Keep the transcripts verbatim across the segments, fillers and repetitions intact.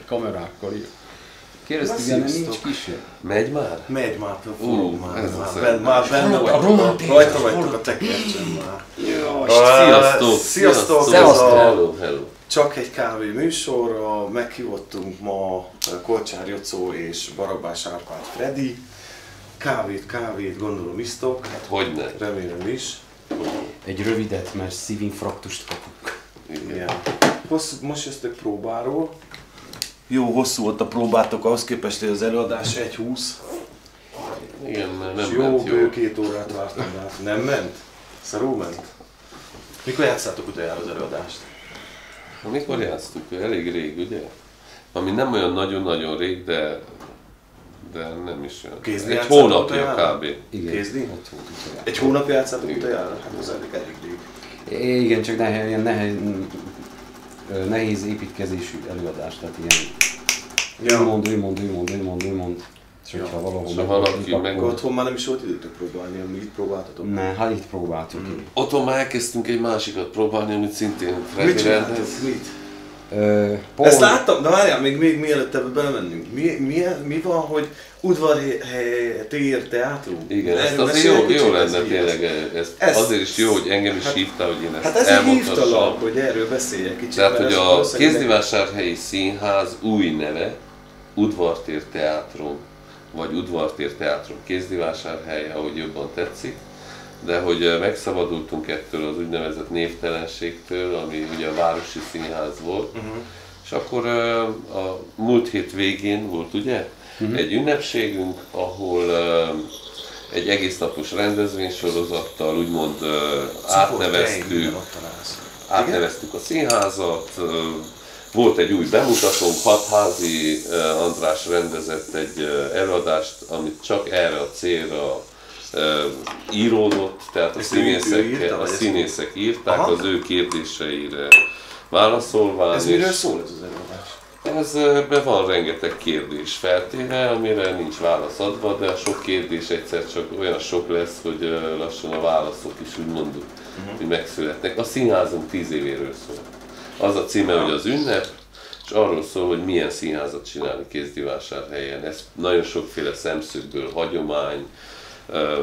kamerákkal. Kérdeztük, hogy nincs kísér. Megy már? Megy már, Ú, már, ez már, az benne, már benne vagytok, rajta vagytok a tekercsen már. Jó, sziasztok! Sziasztok! Sziasztok! Hello, hello! Csak egy kávé műsorra meghívottunk ma Kolcsár Jocó és Barabás Árpád Freddy. Kávét, kávét, gondolom isztok. Hogyne? Remélem is. Egy rövidet, mert szívinfarktust kapunk. Igen. Hosszú, most jöttök próbáról. Jó hosszú volt a próbátok, ahhoz képest, hogy az előadás egy húsz. Igen, mert nem jó, ment bő jó. két órát vártam rá. Nem ment? Szarul ment? Mikor játszátok utoljára az előadást? Amikor játsztuk? Elég rég, ugye? Ami nem olyan nagyon-nagyon rég, de, de nem is olyan. Kézni Egy játszátok hónapja utoljára? kb. Igen, Kézni? ott volt utoljára. Egy hónapja játszátok utoljára? Hát az elég, elég rég. Igen, csak nehéz, ilyen nehéz, nehéz építkezésű előadás, tehát ilyen Ja. ő mond, ő mond, ő mond, ő mond, ő mond. És Ja. hogyha valahol És meg, ha valaki meg, meg- Akkor otthon már nem is volt időtök próbálni, amit itt próbáltatok? Ne, hát itt próbáltuk. Mm. Otthon már elkezdtünk egy másikat próbálni, amit szintén Mit Freddy csináltok? rendez. Mit? Ö, Ezt láttam, de várjál, még, még mielőtt ebbe belemennünk. Mi, mi, mi van, hogy udvarhely tér teátrum? Igen, ezt Erről azért mesélj jó, egy jó kicsit, lenne ez mi tényleg, ez? ezt, Ez- azért is jó, hogy engem is hát- hívtál, hogy én ezt Hát ezért hívtalak, elmondhassam. hogy erről beszéljek kicsit. Tehát, mert hogy ez a valószínűleg- Kézdivásárhelyi Színház új neve, Udvartér Teátrum, vagy Udvartér Teátrum Kézdivásárhely, ahogy jobban tetszik, de hogy megszabadultunk ettől az úgynevezett névtelenségtől, ami ugye a Városi Színház volt, Uh-huh. és akkor ö, a múlt hét végén volt ugye uh-huh. egy ünnepségünk, ahol ö, egy egésznapos rendezvénysorozattal úgymond ö, átneveztük, átneveztük a színházat, ö, volt egy új bemutatónk, Hatházi ö, András rendezett egy ö, előadást, amit csak erre a célra ö, íródott, tehát a Ezt ő- ő színészek, írta, a vagy ezt- színészek írták Aha. az ő kérdéseire válaszolván. Ez és- miről szól ez az előadás? Ez ebben van rengeteg kérdés feltéve, amire nincs válasz adva, de a sok kérdés egyszer csak olyan sok lesz, hogy ö, lassan a válaszok is úgymond uh-huh. hogy megszületnek. A színházunk tíz évéről szól. Az a címe, hogy az ünnep, és arról szól, hogy milyen színházat csinálni Kézdivásárhelyen. Ez nagyon sokféle szemszögből, hagyomány, ö,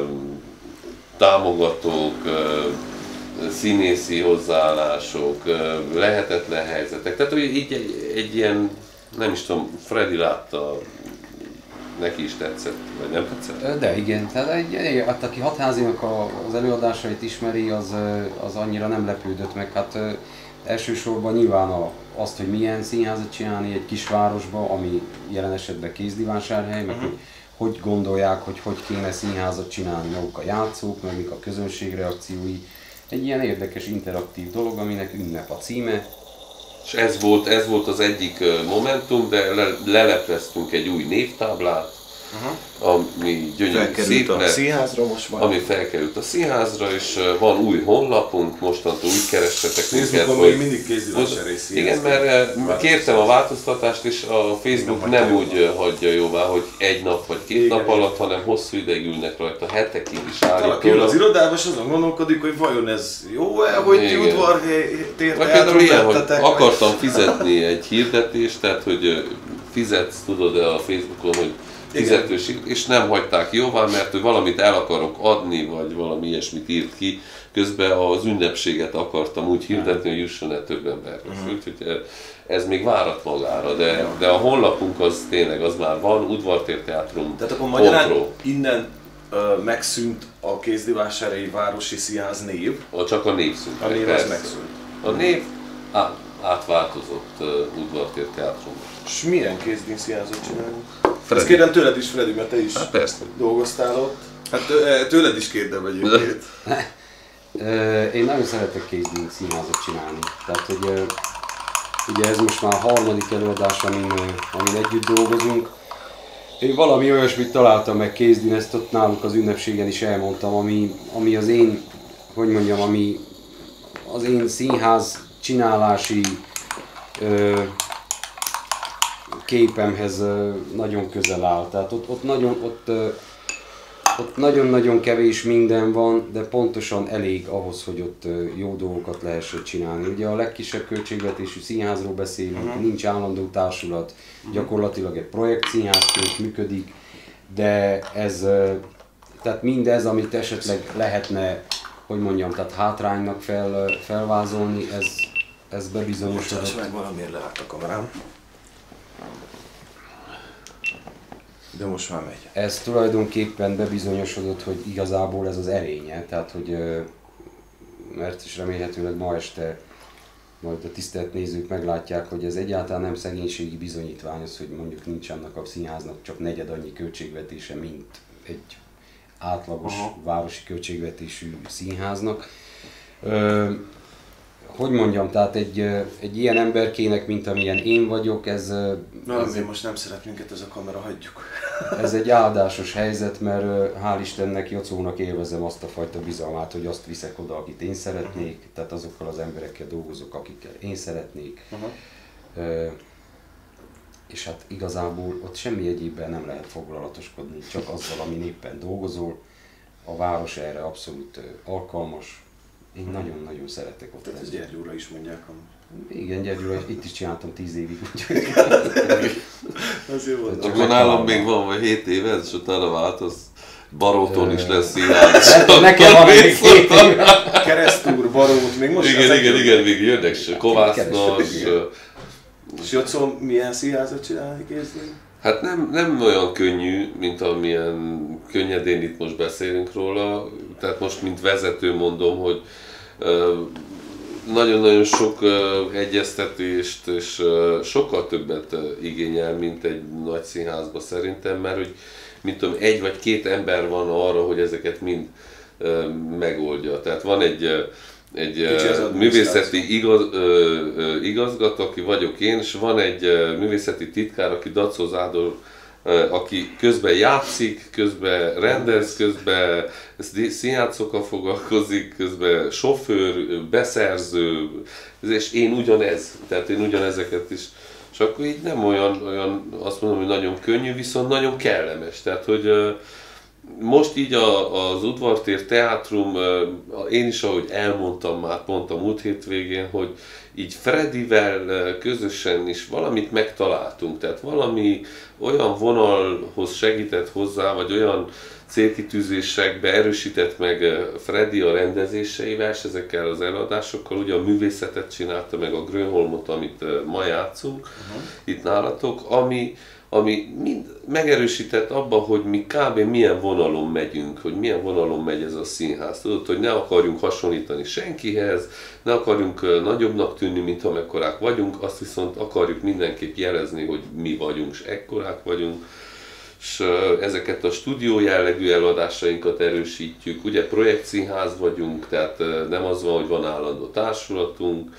támogatók, ö, színészi hozzáállások, ö, lehetetlen helyzetek. Tehát hogy így egy, egy ilyen, nem is tudom, Freddy látta, neki is tetszett, vagy nem tetszett? De igen, tehát egy, egy, hát aki Hatházinak a, az előadásait ismeri, az, az annyira nem lepődött meg. Hát elsősorban nyilván a, azt, hogy milyen színházat csinálni egy kisvárosba, ami jelen esetben Kézdivásárhely, meg Uh-huh. hogy hogy gondolják, hogy hogy kéne színházat csinálni maguk a játszók, meg mik a közönség reakciói. Egy ilyen érdekes, interaktív dolog, aminek ünnep a címe. És ez volt, ez volt az egyik ö, momentum, de le, lelepleztünk egy új névtáblát, Uh-huh. ami gyönyörű Felkerült szép a lett, színházra most már. ami felkerült a színházra, és ö, van új honlapunk, mostantól úgy keressetek minket, Facebookon még mindig Kézdivásárhelyi Színház. igen, mert ö, kértem a változtatást, és a Facebook Nem nem hagyja úgy ö, hagyja jóvá, hogy egy nap vagy két Igen, nap igen. alatt, hanem hosszú ideig ülnek rajta, hetekig is Valaki ül az állítólag. irodában, és azon gondolkodik, hogy vajon ez jó-e, hogy ti Igen. udvarhely tér Vagy teátrum például ilyen, hogy lettetek, vagy- akartam fizetni egy hirdetést, tehát hogy ö, fizetsz, tudod a Facebookon, hogy fizetős, és nem hagyták jóvá, mert hogy valamit el akarok adni, vagy valami ilyesmit írt ki, közben az ünnepséget akartam úgy hirdetni, hogy jusson el több emberhez. Uh-huh. Úgyhogy ez még várat magára, de, de a honlapunk az tényleg, az már van, Udvartér Teátrum. Tehát akkor magyarán innen ö, megszűnt a Kézdivásárhelyi Városi Színház név. Csak a név szűnt A meg, név az persze. megszűnt. A név á, átváltozott uh, Udvartér Teátrumba. És milyen kézdín színházat csinálunk? Freddy. Ezt kérdem tőled is, Freddy, mert te is Hát persze. dolgoztál ott. Hát tő- tőled is kérdem egyébként. Ö, Én nagyon szeretek kézdín színházat csinálni. Tehát, hogy ö, ugye ez most már a harmadik előadás, amin, ö, amin együtt dolgozunk. Én valami olyasmit találtam meg kézdín, ezt ott náluk az ünnepségen is elmondtam, ami, ami az én, hogy mondjam, ami az én színház csinálási ö, képemhez ö, nagyon közel áll. Tehát ott, ott nagyon, ott, ö, ott nagyon-nagyon kevés minden van, de pontosan elég ahhoz, hogy ott jó dolgokat lehessen csinálni. Ugye a legkisebb költségvetésű színházról beszélünk, uh-huh. nincs állandó társulat, uh-huh. gyakorlatilag egy projektszínházként működik, de ez, tehát mindez, amit esetleg lehetne, hogy mondjam, tehát hátránynak fel, felvázolni, ez, ez bebizonyosodott. Most meg valamiért leállt a kamerám. De most már megy. Ez tulajdonképpen bebizonyosodott, hogy igazából ez az erénye, tehát hogy, mert is remélhetőleg ma este majd a tisztelt nézők meglátják, hogy ez egyáltalán nem szegénységi bizonyítvány az, hogy mondjuk nincs annak a színháznak csak negyed annyi költségvetése, mint egy átlagos Aha. városi költségvetésű színháznak. Ö, hogy mondjam, tehát egy, egy ilyen emberkének, mint amilyen én vagyok, ez... Na, ez mi most nem szeret minket ez a kamera, hagyjuk. Ez egy áldásos helyzet, mert hál' Istennek, Jocónak élvezem azt a fajta bizalmát, hogy azt viszek oda, akit én szeretnék, uh-huh. tehát azokkal az emberekkel dolgozok, akikkel én szeretnék. Uh-huh. Uh, és hát igazából ott semmi egyébben nem lehet foglalatoskodni, csak azzal, amin éppen dolgozol. A város erre abszolút alkalmas. Én nagyon-nagyon szeretek ott lenni. Ez Gyergyóra is mondják. Igen, Gyergyóra, itt is csináltam tíz évig. Az jó volt. Csak nálam még van, vagy hét éve, és utána változ. Baróton is lesz színház. Nekem van még hét éve. Keresztúr, Barót, még most igen, igen, igen, még jönnek se. Kovásznas. És Jocó, milyen színházat csinálni készülni? Hát nem, nem olyan könnyű, mint amilyen könnyedén itt most beszélünk róla. Tehát most mint vezető mondom, hogy nagyon-nagyon sok egyeztetést és sokkal többet igényel, mint egy nagy színházban szerintem, mert hogy mint tudom, egy vagy két ember van arra, hogy ezeket mind megoldja. Tehát van egy egy művészeti igaz, igazgató, aki vagyok én, és van egy művészeti titkár, aki Dacó Zádor, aki közben játszik, közben rendez, közben színjátszokkal foglalkozik, közben sofőr, beszerző, és én ugyanez, tehát én ugyanezeket is. És akkor így nem olyan, olyan azt mondom, hogy nagyon könnyű, viszont nagyon kellemes. Tehát, hogy most így a, az Udvartér Teátrum, én is ahogy elmondtam már pont a múlt hétvégén, hogy így Fredivel közösen is valamit megtaláltunk, tehát valami olyan vonalhoz segített hozzá, vagy olyan célkitűzésekbe erősített meg Fredi a rendezéseivel, és ezekkel az előadásokkal, ugye a művészetet csinálta meg a Grönholmot, amit ma játszunk uh-huh. itt nálatok, ami ami mind megerősített abban, hogy mi kb. Milyen vonalon megyünk, hogy milyen vonalon megy ez a színház. Tudod, hogy ne akarjunk hasonlítani senkihez, ne akarjunk nagyobbnak tűnni, mint amekkorák vagyunk, azt viszont akarjuk mindenképp jelezni, hogy mi vagyunk, és ekkorák vagyunk. És ezeket a stúdió jellegű előadásainkat erősítjük. Ugye projektszínház vagyunk, tehát nem az van, hogy van állandó társulatunk.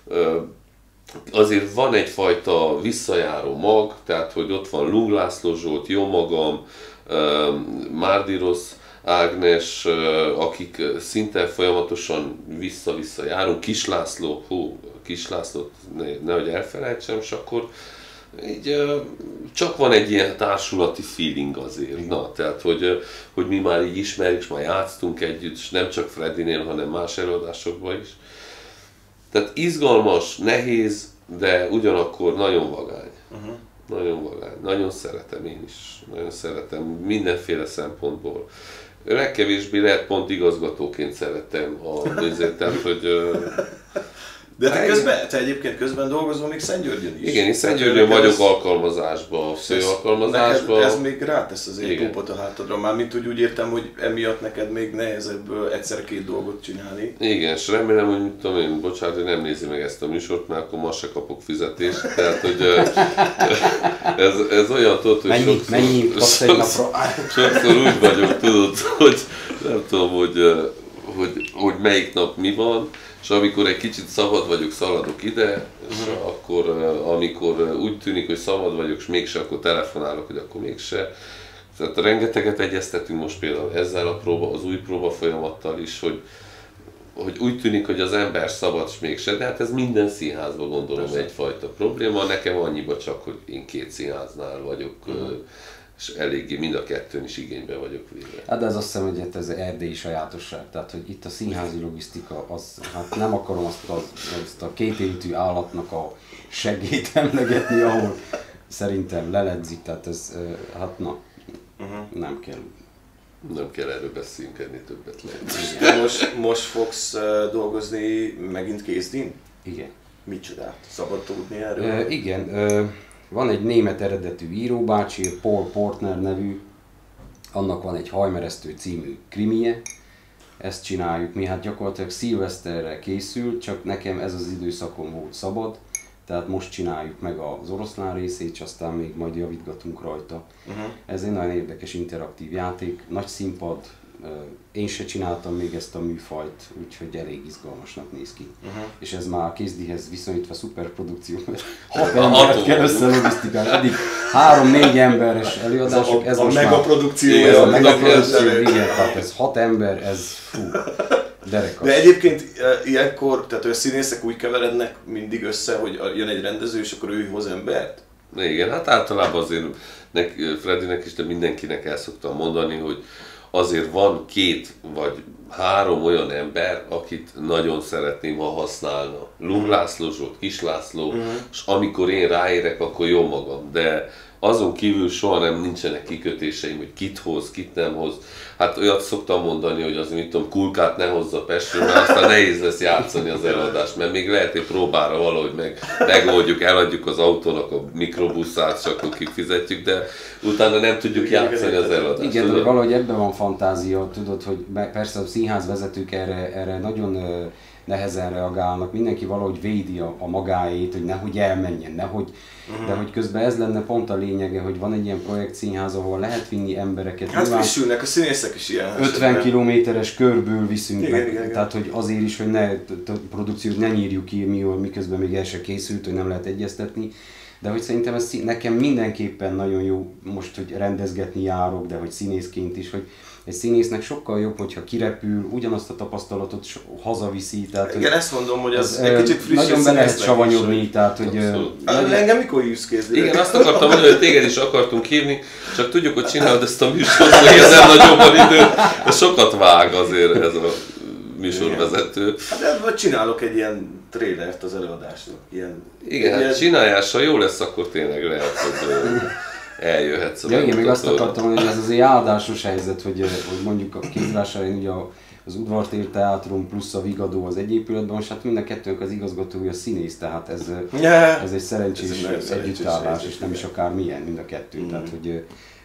Azért van egyfajta visszajáró mag, tehát hogy ott van Lung László Zsolt, jó magam, Márdirosz Ágnes, akik szinte folyamatosan vissza-vissza járunk, Kis László, hú, Kis Lászlót ne, nehogy elfelejtsem, és akkor így, csak van egy ilyen társulati feeling azért. Na, tehát, hogy, hogy mi már így ismerjük, és már játsztunk együtt, és nem csak Fredinél, hanem más előadásokban is. Tehát izgalmas, nehéz, de ugyanakkor nagyon vagány. Uh-huh. Nagyon vagány. Nagyon szeretem én is. Nagyon szeretem mindenféle szempontból. Legkevésbé lehet pont igazgatóként szeretem a nézetet, hogy... De te, közben, te egyébként közben dolgozol még Szentgyörgyön is. Igen, én Szentgyörgyön vagyok ez, alkalmazásban, főalkalmazásban. Ez még rátesz az étópot a hátadra, mármint úgy, úgy értem, hogy emiatt neked még nehezebb egyszer két dolgot csinálni. Igen, és remélem, hogy mit tudom én, bocsánat, hogy nem nézi meg ezt a műsort, mert akkor ma se kapok fizetést. Tehát, hogy ez, ez olyan tudod, hogy mennyi, sokszor, mennyi sokszor, sokszor úgy vagyok, tudod, hogy nem tudom, hogy, hogy, hogy melyik nap mi van. És amikor egy kicsit szabad vagyok, szaladok ide, és uh-huh. akkor amikor úgy tűnik, hogy szabad vagyok, és mégse, akkor telefonálok, hogy akkor mégse. Tehát rengeteget egyeztetünk most például ezzel a próba, az új próba folyamattal is, hogy, hogy úgy tűnik, hogy az ember szabad, és mégse, de hát ez minden színházban gondolom Persze. egyfajta probléma. Nekem annyiba csak, hogy én két színháznál vagyok uh-huh. és eléggé mind a kettőn is igénybe vagyok véve. Hát de ez azt hiszem, hogy hát ez erdélyi sajátosság, tehát hogy itt a színházi logisztika, az, hát nem akarom azt, az, azt a kétéltű állatnak a seggét emlegetni, ahol szerintem leledzik, tehát ez, hát na, uh-huh. nem kell. Nem kell erről beszélni, többet lehet. Most, most fogsz uh, dolgozni megint kézdin? Igen. Micsodát? Szabad tudni erről? Uh, igen, uh, van egy német eredetű íróbácsi, Paul Portner nevű, annak van egy Hajmeresztő című krimije, ezt csináljuk mi, hát gyakorlatilag szilveszterre készült, csak nekem ez az időszakon volt szabad, tehát most csináljuk meg az oroszlán részét, és aztán még majd javítgatunk rajta. Uh-huh. Ez egy nagyon érdekes interaktív játék, nagy színpad, én se csináltam még ezt a műfajt, úgyhogy elég izgalmasnak néz ki. Uh-huh. És ez már a kézdihez viszonyítva szuperprodukció, mert hat embert kell összelogisztikálni, eddig három-négy emberes előadások, ez, a, a, most a már... megaprodukció. Igen, ez a megaprodukció, igen, tehát ez hat ember, ez fú, derekas. De egyébként ilyenkor, tehát a színészek úgy keverednek mindig össze, hogy jön egy rendező, és akkor ő hoz embert? Igen, hát általában azért nek, Fredinek is, de mindenkinek el szoktam mondani, hogy azért van két vagy három olyan ember, akit nagyon szeretném, ha használna. Lung László, Zsolt, Kis László, uh-huh. és amikor én ráérek, akkor jó magam. De azon kívül soha nem nincsenek kikötéseim, hogy kit hoz, kit nem hoz. Hát olyat szoktam mondani, hogy az, mit tudom, Kulkát ne hozza Pestről, mert aztán nehéz lesz játszani az előadást, mert még lehet, hogy próbára valahogy meg, megoldjuk, eladjuk az autónak a mikrobuszát, csak akkor kifizetjük, de utána nem tudjuk játszani az előadást. Igen, de valahogy ebben van fantázia, tudod, hogy persze a színházvezetők erre, erre nagyon nehezen reagálnak, mindenki valahogy védi a, a magáét, hogy nehogy elmenjen, nehogy, uh-huh. de hogy közben ez lenne pont a lényege, hogy van egy ilyen projektszínház, ahol lehet vinni embereket. Hát frissülnek, a színészek is ilyen. ötven kilométeres körből viszünk igen, meg, igen, igen. tehát hogy azért is, hogy ne, a produkciót ne nyírjuk ki, miközben még el se készült, hogy nem lehet egyeztetni. De hogy szerintem ez nekem mindenképpen nagyon jó most, hogy rendezgetni járok, de hogy színészként is, hogy egy színésznek sokkal jobb, hogyha kirepül, ugyanazt a tapasztalatot hazaviszi. Tehát, igen, ezt mondom, hogy az egy kicsit friss. Nagyon be lehet savanyodni, is, tehát hogy... Legyen... Engem mikor hívsz kézlére? Igen, azt akartam mondani, hogy téged is akartunk hívni, csak tudjuk, hogy csinálod ezt a műsort, hogy ez nem nagyobban idő, de sokat vág azért ez a műsorvezető. Hát de csinálok egy ilyen trélert az előadásnak. Ilyen, igen, hát ilyen... csináljás, ha jó lesz, akkor tényleg lehet, hogy eljöhetsz a ja, igen, még azt akartam mondani, hogy ez az egy áldásos helyzet, hogy, hogy mondjuk a kézvásárhelyen ugye az Udvartér Teátrum plusz a Vigadó az egy épületben, most hát mind a kettőnk az igazgatója színész, tehát ez, yeah. ez egy szerencsés ez együttállás, és nem is akár milyen, mind a kettő. Mm. Tehát, hogy,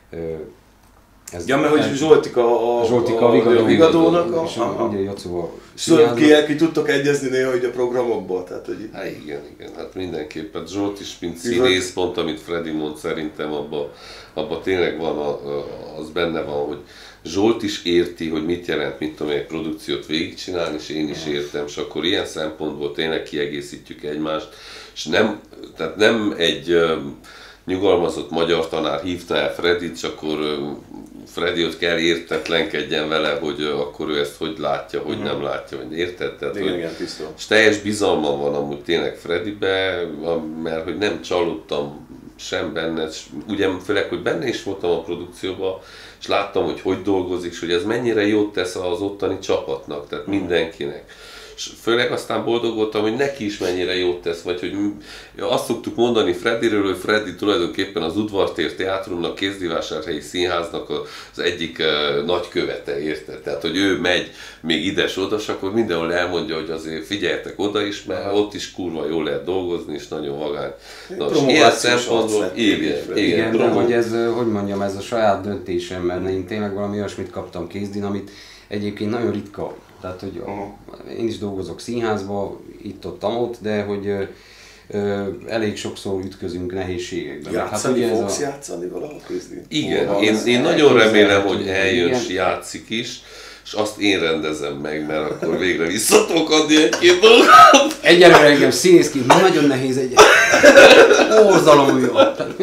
ez ja, mert hogy Zsoltika a, Zsoltika a, a, Vigadó, a Vigadónak, a, és a, ugye Jocó a ki, ki tudtok egyezni néha hogy a programokból, tehát hogy... Hát igen, igen, hát mindenképpen. Zsolt is, mint színész, pont amit Freddy mond, szerintem abban abba tényleg van, a, az benne van, hogy Zsolt is érti, hogy mit jelent, mint tudom, egy produkciót végigcsinálni, és én is értem, és akkor ilyen szempontból tényleg kiegészítjük egymást, és nem, tehát nem egy nyugalmazott magyar tanár hívta el Freddyt, és akkor Freddy ott kell értetlenkedjen vele, hogy akkor ő ezt hogy látja, hogy uh-huh. nem látja, hogy érted? Tehát, igen, hogy, igen, tisztán. És teljes bizalmam van amúgy tényleg Freddybe, mert hogy nem csalódtam sem benne, ugye főleg, hogy benne is voltam a produkcióban, és láttam, hogy hogy dolgozik, és hogy ez mennyire jót tesz az ottani csapatnak, tehát uh-huh. mindenkinek. És főleg aztán boldog voltam, hogy neki is mennyire jót tesz, vagy hogy azt szoktuk mondani Freddyről, hogy Freddy tulajdonképpen az Udvartér Teátrumnak, Kézdivásárhelyi Színháznak az egyik uh, nagykövete, érted? Tehát, hogy ő megy még ides-oda, és akkor mindenhol elmondja, hogy azért figyeljetek oda is, mert ott is kurva jól lehet dolgozni, és nagyon vagány. Nos, ilyen szempontból, igen, igen, igen de hogy ez, hogy mondjam, ez a saját döntésem, mert én tényleg valami olyasmit kaptam kézdin, amit egyébként nagyon ritka. Tehát, hogy uh-huh. én is dolgozok színházba, itt-ott-ott, de hogy ö, ö, elég sokszor ütközünk nehézségekben. Játszani hát, fogsz a... játszani valahol kézni? Igen, Hova, én, én nagyon remélem, hogy eljön és játszik is, és azt én rendezem meg, mert akkor végre vissza tudok adni egy-két dolgot. Egyelőre engem színészként nagyon nehéz egy orzalom jó.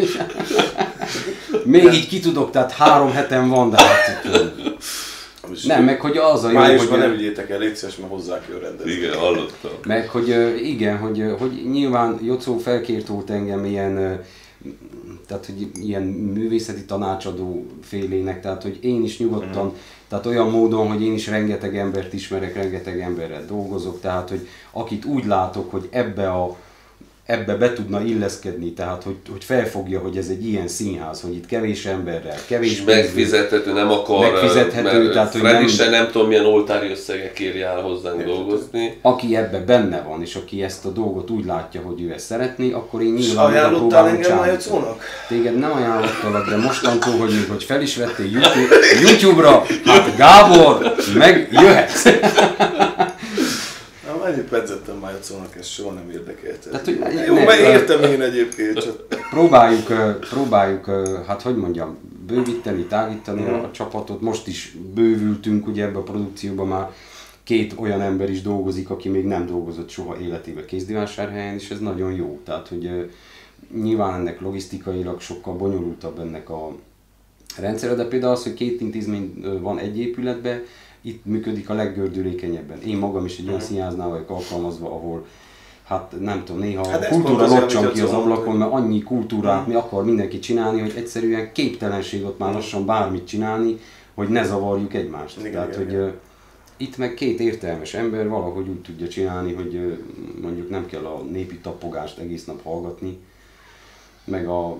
Még így ki tudok, tehát három heten van, de hát nem, meg hogy az a jó, májusban hogy... ne vigyétek el, légy szíves, mert hozzá kell rendezni. Igen, hallottam. Meg hogy igen, hogy, hogy nyilván Jocó felkért volt engem ilyen tehát hogy ilyen művészeti tanácsadó félének, tehát hogy én is nyugodtan, mm. tehát olyan módon, hogy én is rengeteg embert ismerek, rengeteg emberrel dolgozok, tehát hogy akit úgy látok, hogy ebbe a ebbe be tudna illeszkedni, tehát hogy, hogy felfogja, hogy ez egy ilyen színház, hogy itt kevés emberrel, kevés és megfizethető, nem akar, megfizethető, mert tehát, Freddy nem, se nem tudom milyen oltári összegek érje el hozzánk dolgozni. Aki ebbe benne van, és aki ezt a dolgot úgy látja, hogy ő ezt szeretné, akkor én És nyilván ajánlottál engem Májocónak? Téged nem ajánlottalak, de mostantól, hogy, hogy fel is vettél YouTube, YouTube-ra, hát Gábor, meg jöhetsz! Mennyit pedzettem Májocónak, ez soha nem érdekelt. Tehát, hogy jó, ne, mert értem én egyébként. Csak... Próbáljuk, próbáljuk, hát hogy mondjam, bővíteni, tágítani mm. a csapatot. Most is bővültünk, ugye ebbe a produkcióban már két olyan ember is dolgozik, aki még nem dolgozott soha életében Kézdivásárhelyen, és ez nagyon jó. Tehát, hogy nyilván ennek logisztikailag sokkal bonyolultabb ennek a rendszere, de például az, hogy két intézmény van egy épületben, itt működik a leggördülékenyebben. Én magam is egy olyan színháznál vagyok alkalmazva, ahol hát nem tudom, néha hát a kultúra locsan ki az ablakon, mert annyi kultúrát mi akar mindenki csinálni, hogy egyszerűen képtelenség ott már lassan bármit csinálni, hogy ne zavarjuk egymást. Igen, Tehát, igen, hogy igen. Itt meg két értelmes ember valahogy úgy tudja csinálni, hogy mondjuk nem kell a népi tapogást egész nap hallgatni, meg a...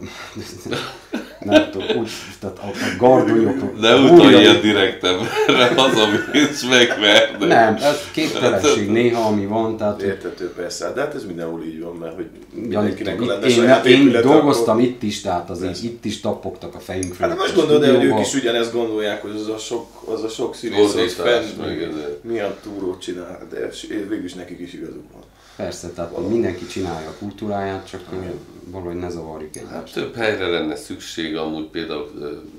nem tudom, úgy, tehát a, a gardonyok... Ne utalj ilyen direktemre, hazamész megverni. Nem, ez képtelenség néha, ami van, tehát... Értető persze, de hát ez mindenhol így van, mert hogy mindenkinek a Én, én dolgoztam akkor... itt is, tehát azért itt is tapogtak a fejünk fölött. Hát most gondolod el, hogy ők is ugyanezt gondolják, hogy az a sok, az a sok színész, hogy fenn milyen túrót csinál, de végül is nekik is igazuk van. Persze, tehát valami. Mindenki csinálja a kultúráját, csak igen. Valahogy ne zavarjuk egymást. Hát több helyre lenne szükség, amúgy például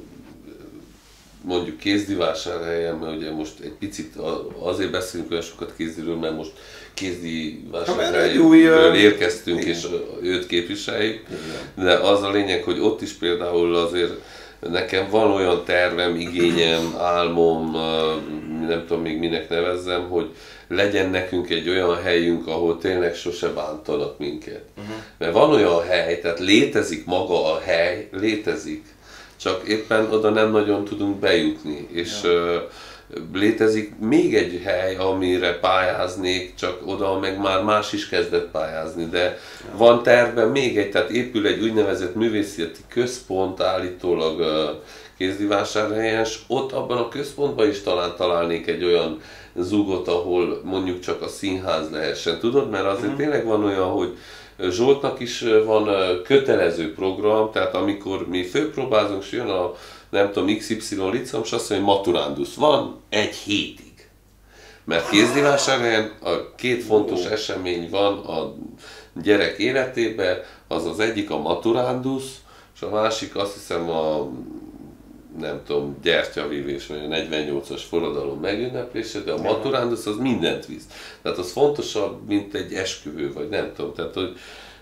mondjuk Kézdivásárhelyen, mert ugye most egy picit azért beszélünk olyan sokat kézdiről, mert most Kézdivásárhelyről érkeztünk és őt képviseljük, de az a lényeg, hogy ott is például azért nekem van olyan tervem, igényem, álmom, nem tudom még minek nevezzem, hogy legyen nekünk egy olyan helyünk, ahol tényleg sose bántanak minket. Uh-huh. Mert van olyan hely, tehát létezik maga a hely, létezik, csak éppen oda nem nagyon tudunk bejutni. És ja. uh, létezik még egy hely, amire pályáznék, csak oda meg már más is kezdett pályázni, de ja. van tervben még egy, tehát épül egy úgynevezett művészeti központ állítólag uh, Kézdivásárhelyen, és ott abban a központban is talán találnék egy olyan zugot, ahol mondjuk csak a színház lehessen. Tudod, mert azért mm. tényleg van olyan, hogy Zsoltnak is van kötelező program, tehát amikor mi főpróbázunk, és jön a nem tudom, iksz ipszilon licom, és azt mondja, hogy maturándus van egy hétig. Mert Kézdivásárhelyen a két fontos oh. esemény van a gyerek életében, az az egyik a maturándus, és a másik azt hiszem a nem tudom, gyertyavívés, vagy a negyvennyolcas forradalom megünneplése, de a maturándus az mindent visz. Tehát az fontosabb, mint egy esküvő, vagy nem tudom. Tehát, hogy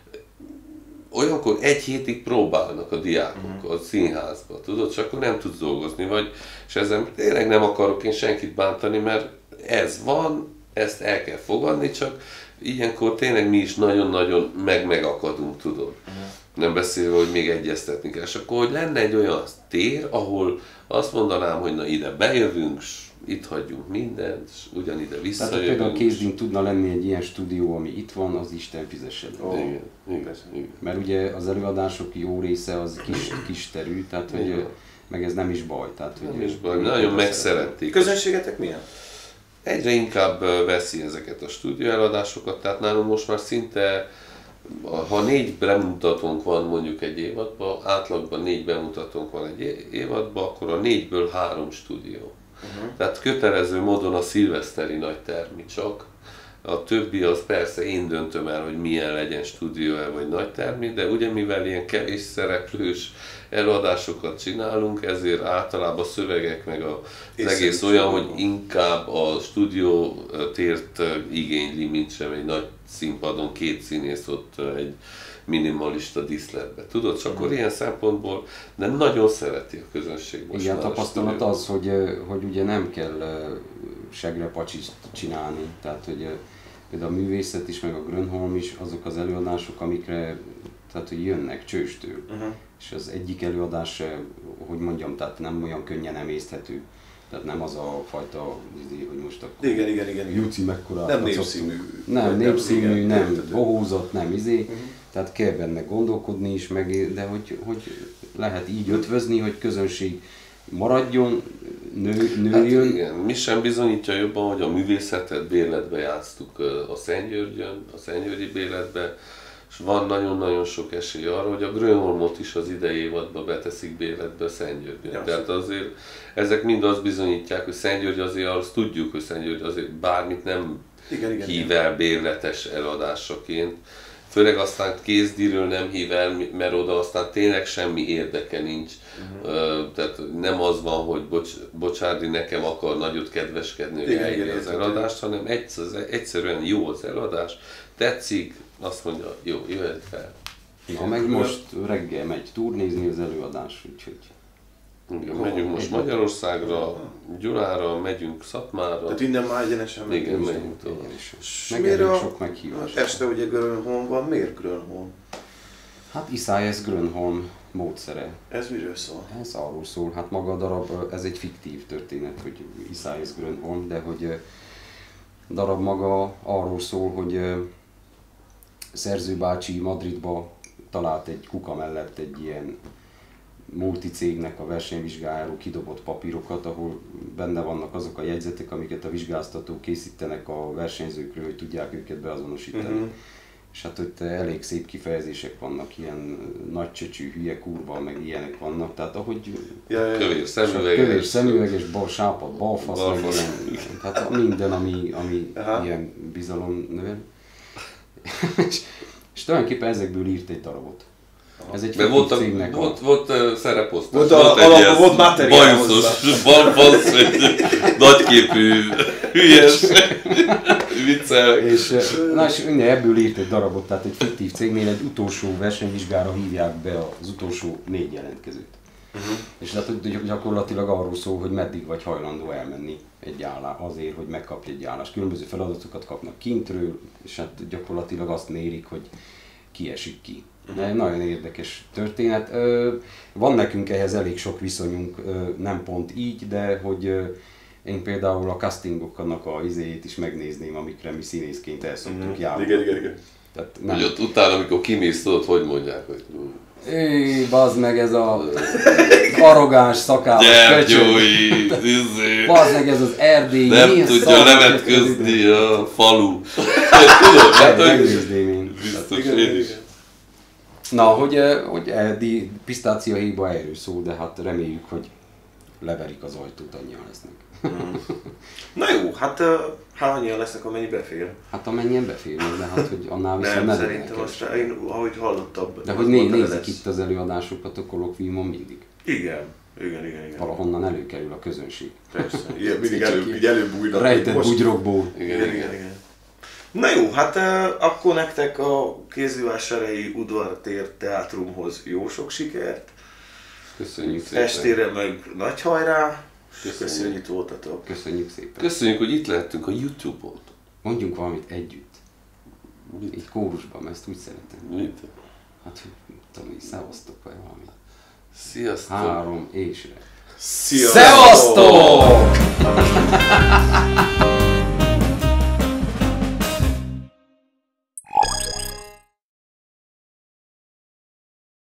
olyankor egy hétig próbálnak a diákok a színházba, tudod, és akkor nem tudsz dolgozni, vagy, és ezzel tényleg nem akarok én senkit bántani, mert ez van, ezt el kell fogadni, csak ilyenkor tényleg mi is nagyon-nagyon meg-megakadunk, tudod. Uh-huh. Nem beszélve, hogy még egyeztetni kell. És akkor, hogy lenne egy olyan tér, ahol azt mondanám, hogy na ide bejövünk, itt hagyjunk mindent, és ugyanide visszajövünk. Tehát például a Kézdin tudna lenni egy ilyen stúdió, ami itt van, az Isten fizessen. Oh, igen, igen, igen. Mert ugye az előadások jó része az kis, kis terű, tehát hogy, meg ez nem is baj. Tehát, nem is baj, nagyon megszerették. Közönségetek milyen? Egyre inkább veszi ezeket a stúdió eladásokat, tehát nálunk most már szinte, ha négy bemutatónk van mondjuk egy évadban, átlagban négy bemutatónk van egy évadban, akkor a négyből három stúdió. Uh-huh. Tehát kötelező módon a szilveszteri nagy termi csak. A többi az persze én döntöm el, hogy milyen legyen stúdió vagy nagy termi, de ugye mivel ilyen kevés szereplős előadásokat csinálunk, ezért általában a szövegek meg a, az egész olyan, hogy inkább a stúdió tért igényli, mint sem egy nagy színpadon két színész ott egy minimalista díszletbe. Tudod, csak akkor ilyen szempontból nem nagyon szereti a közönség most. Igen, tapasztalat az, hogy, hogy ugye nem kell segrepacsit csinálni, tehát hogy például a művészet is, meg a Grönholm is, azok az előadások, amikre tehát hogy jönnek csőstől. Uh-huh. És az egyik előadás, hogy mondjam, tehát nem olyan könnyen emészthető. Tehát nem az a fajta, hogy most akkor igen, igen, igen, igen. Juci mekkora. Nem népszínű. Nem népszínű, nem, nem bohózott, nem izé. Uh-huh. Tehát kell benne gondolkodni is, meg, de hogy, hogy lehet így ötvözni, hogy közönség maradjon, nő, nőjön. Hát igen, mi sem bizonyítja jobban, hogy a művészetet Bérletbe játsztuk a Szentgyörgyön, a Szentgyörgyi Bérletbe, és van nagyon-nagyon sok esély arra, hogy a Grönholmot is az idei évadba beteszik Bérletbe a Szentgyörgyön. Ja, tehát azért ezek mind azt bizonyítják, hogy Szentgyörgy azért, azt tudjuk, hogy Szentgyörgy azért bármit nem igen, igen, hív el bérletes eladásaként. Főleg aztán Kézdiről nem hív el, mert oda aztán tényleg semmi érdeke nincs. Uh-huh. Uh, tehát nem az van, hogy bocs, Bocsárdi nekem akar nagyot kedveskedni, hogy eljön az eladást, hanem egyszer, egyszerűen jó az eladás, tetszik, azt mondja, jó, jöhet fel. Na meg most reggel megy turnézni az előadás, úgyhogy... Igen, megyünk most Magyarországra, Gyulára, megyünk Szatmára. Tehát innen már egyenesen megyünk. Igen, megyünk tovább. Meg elég sok meghívás. Este ugye Grönholm van, miért Grönholm? Hát Iszáias Grönholm módszere. Ez miről szól? Ez arról szól, hát maga a darab, ez egy fiktív történet, hogy Iszáias Grönholm, de hogy a darab maga arról szól, hogy Szerző bácsi Madridba talált egy kuka mellett egy ilyen multicégnek a versenyvizsgájáról kidobott papírokat, ahol benne vannak azok a jegyzetek, amiket a vizsgáztatók készítenek a versenyzőkről, hogy tudják őket beazonosítani. Uh-huh. És hát ott elég szép kifejezések vannak, ilyen nagy csöcsű, hülye kurva, meg ilyenek vannak, tehát ahogy ja, ja, kövér szemüveges, kövér szemüveges, bal sápad, balfasz, meg ilyen, tehát minden, ami, ami ilyen bizalom növel. és, és tulajdonképpen ezekből írt egy darabot. Ez egy volt, cégnek volt, volt uh, szereposztás, volt, volt a, egy ilyen volt bajuszos, balfasz, nagyképű, hülyes, viccel. És, na és ebből írt egy darabot, tehát egy fiktív cégnél egy utolsó versenyvizsgára hívják be az utolsó négy jelentkezőt. Uh-huh. És tehát gyakorlatilag arról szól, hogy meddig vagy hajlandó elmenni egy állás, azért, hogy megkapj egy állást. Különböző feladatokat kapnak kintről, és hát gyakorlatilag azt mérik, hogy ki esik ki. De nagyon érdekes történet. Van nekünk ehhez elég sok viszonyunk, nem pont így, de hogy én például a castingoknak a izéjét is megnézném, amikre mi színészként el szoktuk mm-hmm. járni. Igen, igen, igen. Tehát nem. Hogy ott utána, amikor kimész, tudod, hogy mondják, hogy... Éj, bazd meg ez a arrogáns szakállas gyertyói, izé... Bazd meg ez az erdély, nem tudja levetközni a falu. Tudod, hát, hogy... Megnézném én. Biztos, én is. Na, hogy, hogy Edi pisztáciahéjba erről szól, de hát reméljük, hogy leverik az ajtót, annyian lesznek. Mm. Na jó, hát hát annyian lesznek, amennyi befér. Hát amennyien beférnek, de hát hogy annál viszont nem szerintem azt, én ahogy hallottam. De hogy né, nézik itt az előadásokat a kollokviumon mindig. Igen, igen, igen, igen. Valahonnan előkerül a közönség. Persze, ilyen, mindig előbb, így előbújnak. Rejtett bugyrokból. Igen, igen, igen, igen. Na jó, hát uh, akkor nektek a Kézdivásárhelyi Udvartér Teátrumhoz jó sok sikert. Köszönjük szépen. Estére meg nagy hajrá. Köszönjük, hogy itt voltatok. Köszönjük szépen. Köszönjük, hogy itt lehettünk a YouTube-on. Mondjunk valamit együtt. Mit? Így kórusban, mert ezt úgy szeretem. Mit? Hát, tudom, így szevasztok vagy valami. Sziasztok! Három, és... Sziasztok! Szevasztok!